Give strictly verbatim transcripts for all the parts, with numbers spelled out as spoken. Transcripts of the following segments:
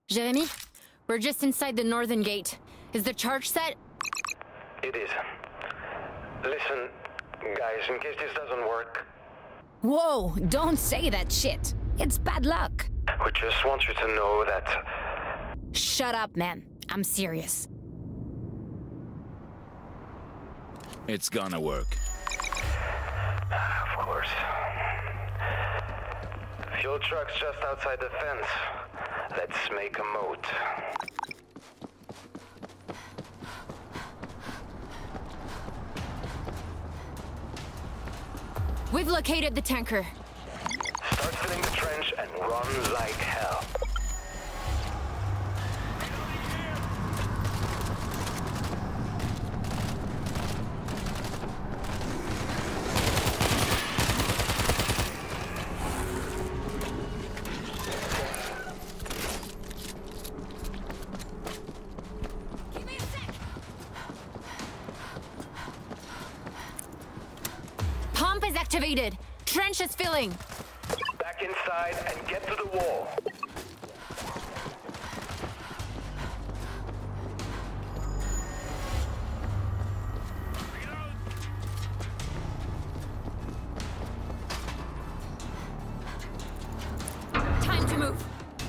Jeremy, we're just inside the northern gate. Is the charge set? It is. Listen, guys, in case this doesn't work... Whoa, don't say that shit. It's bad luck. We just want you to know that... Shut up, man. I'm serious. It's gonna work. Of course. Fuel truck's just outside the fence. Let's make a moat. We've located the tanker. Start filling the trench and run like hell. Pump is activated. Trench is filling. Back inside and get to the wall. Time to move.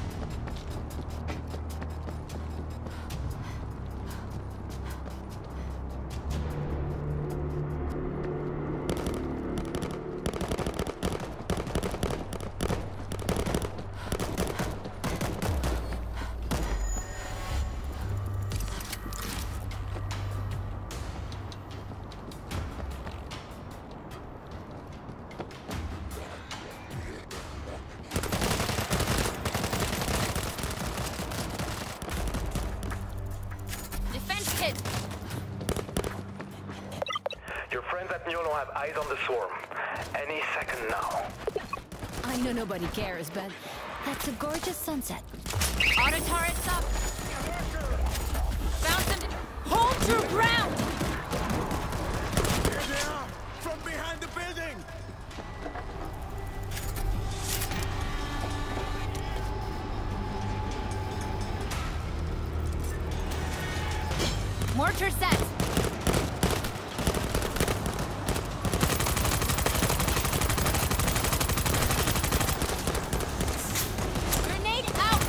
Your friends at Newell have eyes on the swarm. Any second now. I know nobody cares, but that's a gorgeous sunset. Auto turrets up. Found some. Hold your ground. Here they are! From behind the building! Mortar set. Grenade out.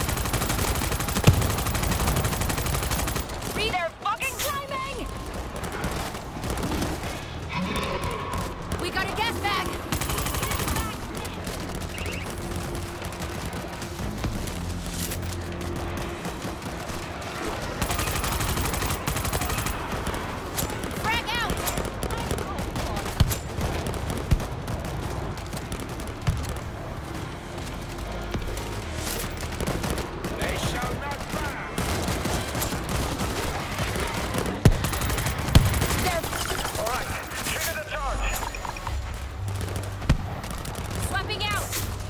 See, they're fucking climbing. We got a gas bag. Frag out. They shall not pass! They're Alright, trigger the charge. swapping out.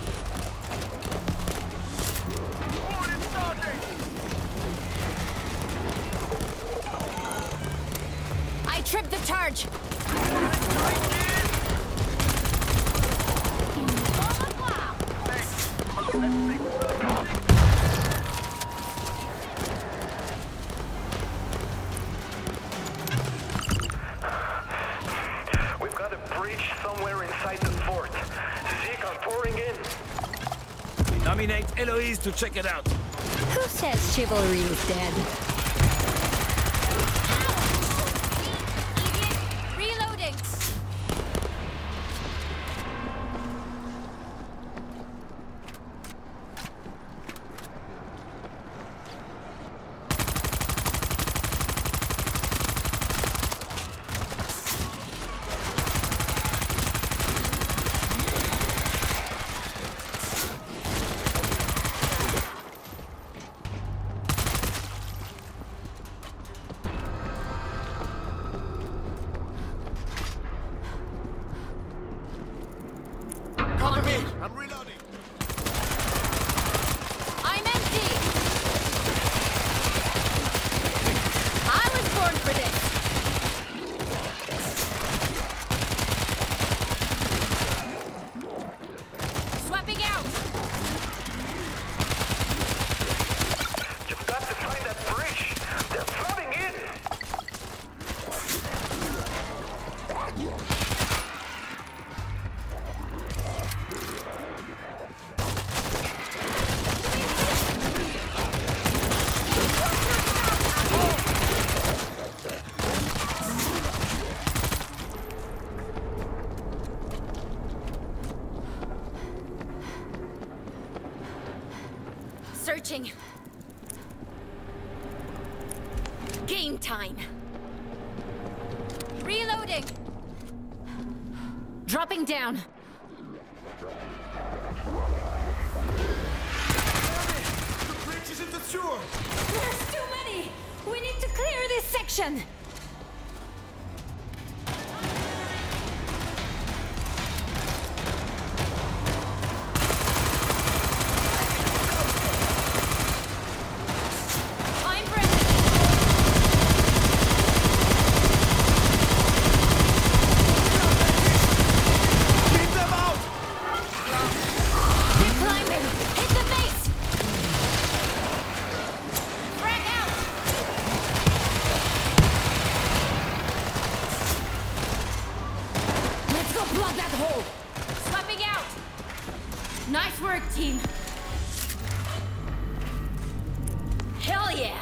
Warning starting! I tripped the charge. We've got a breach somewhere inside the fort. Zeke are pouring in. Nominate Eloise to check it out. Who says chivalry is dead? Reloading. Cover me! I'm reloading! I'm empty. I was born for this. Swapping out. Searching. Game time. Reloading. Dropping down. The bridge is in the sewer! There's too many! We need to clear this section! Nice work, team. Hell yeah.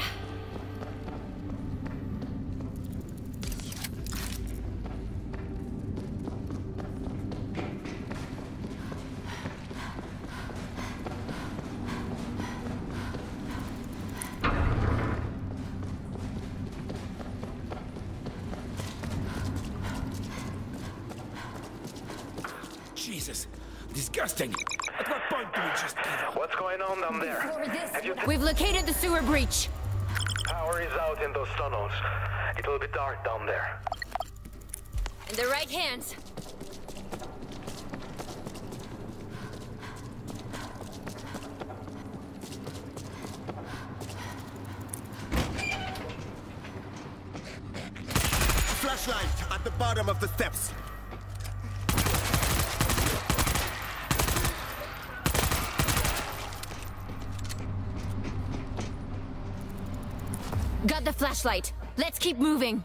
Jesus, disgusting. At what point do we just give up? What's going on down there? Have you We've located the sewer breach. Power is out in those tunnels. It will be dark down there. In the right hands. Flashlight at the bottom of the steps. Got the flashlight. Let's keep moving.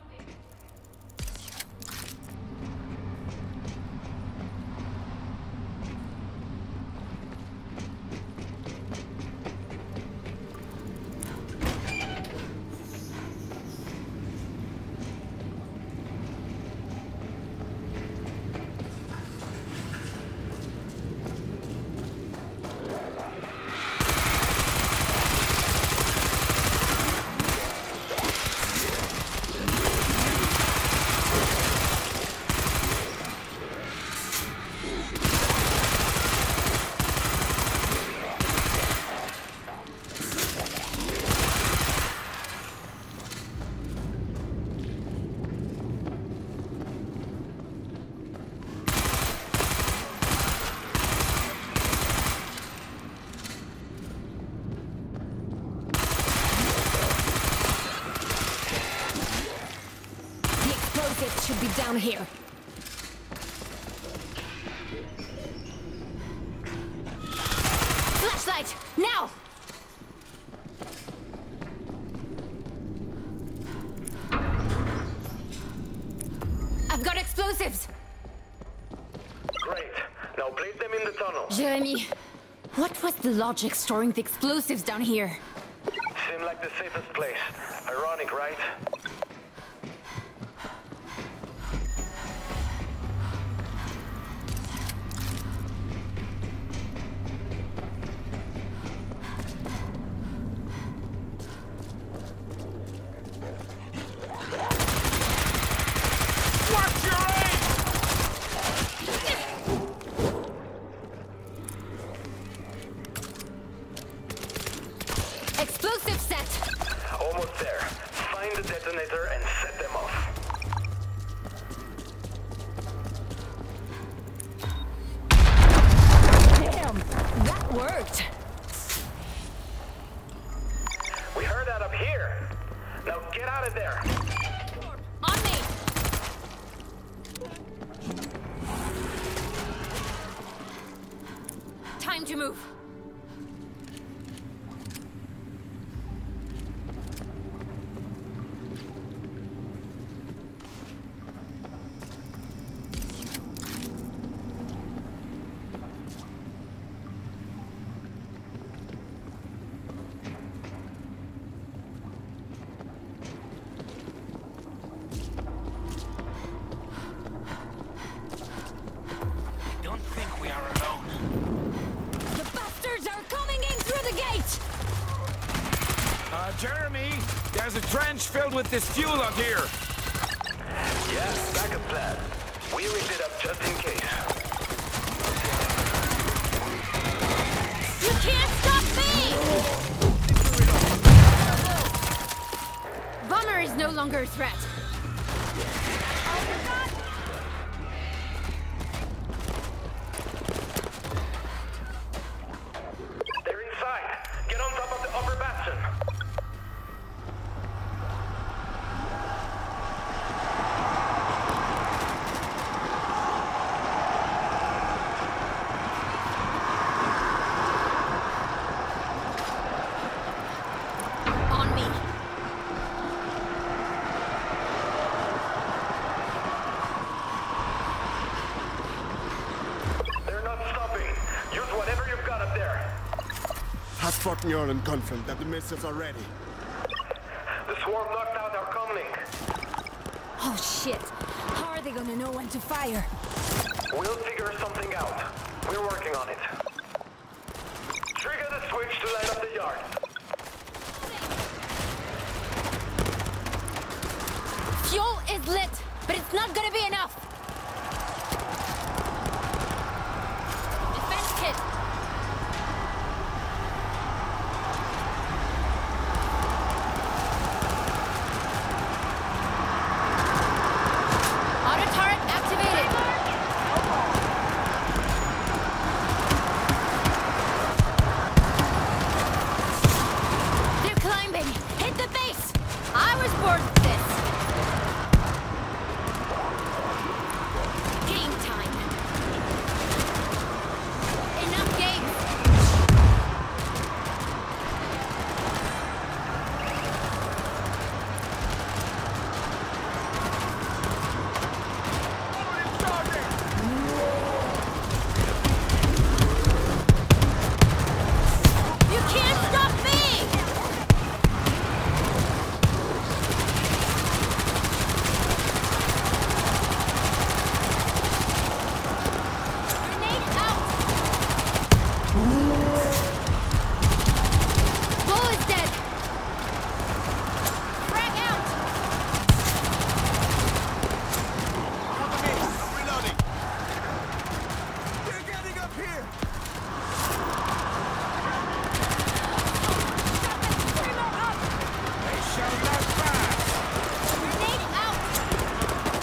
Should be down here. Flashlight, now! I've got explosives. Great. Now place them in the tunnel. Jeremy, what was the logic storing the explosives down here? Seemed like the safest place. Ironic, right? Explosive set! Almost there. Find the detonator and set them off. Damn, that worked. We heard that up here. Now get out of there. On me! Time to move. Don't think we are alone. The There's a trench filled with this fuel out here. Yeah, backup plan. We rigged it up just in case. You can't stop me! Bomber is no longer a threat. They're inside. Get on top of the upper bastion. On me. They're not stopping. Use whatever you've got up there. Has Fort Newland confirmed that the missiles are ready? The swarm knocked out our comlink. Oh shit. How are they gonna know when to fire? We'll figure something out. We're working on it. Trigger the switch to light up the yard. Fuel is lit, but it's not gonna be enough. Defense kit. Auto turret activated. They're climbing. Hit the base. I was born for this. Game time. Enough games. You can't stop me! Grenade out! Bull is dead! Frag out! Reloading! They're getting up here! They shall not pass. Grenade out!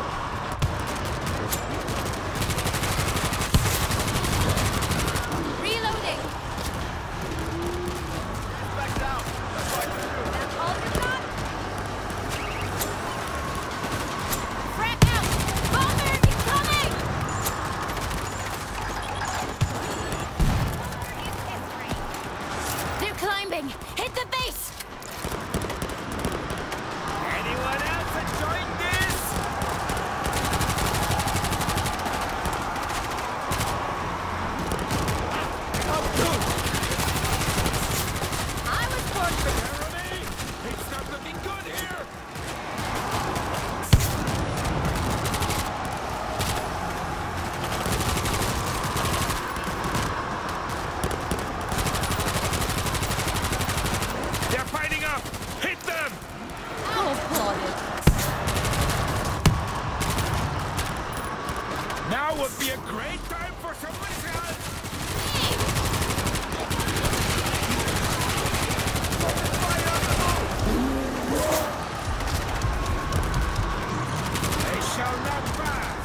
Reloading! Back down! That's all you got? Frag out! Bomber incoming! They're climbing! Hit the base! Anyone else enjoying this? Up two! I was born for this! Jeremy, it's not looking good here. They're fighting up. Hit them. Now would be a great time for somebody's help. They shall not pass.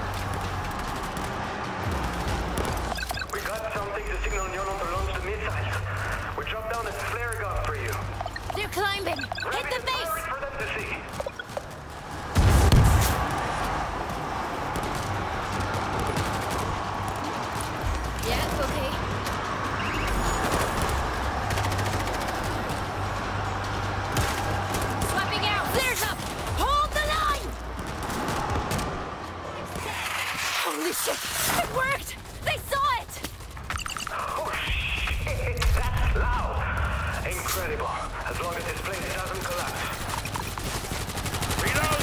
We got something to signal Yono to launch the missiles. We dropped down a flare gun for you. They're climbing! Hit the base! Fire it for them to see. Yeah, okay. Swapping out! Flares up! Hold the line! Holy shit! It worked! They saw it! Oh shit, that's loud. Incredible. As long as this place doesn't collapse. Reload.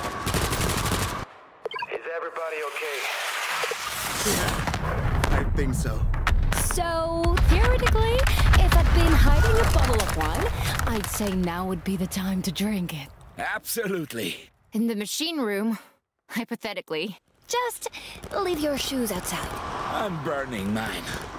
Is everybody okay? I think so. So, theoretically, if at been hiding a bottle of wine, I'd say now would be the time to drink it. Absolutely. In the machine room, hypothetically. Just leave your shoes outside. I'm burning mine.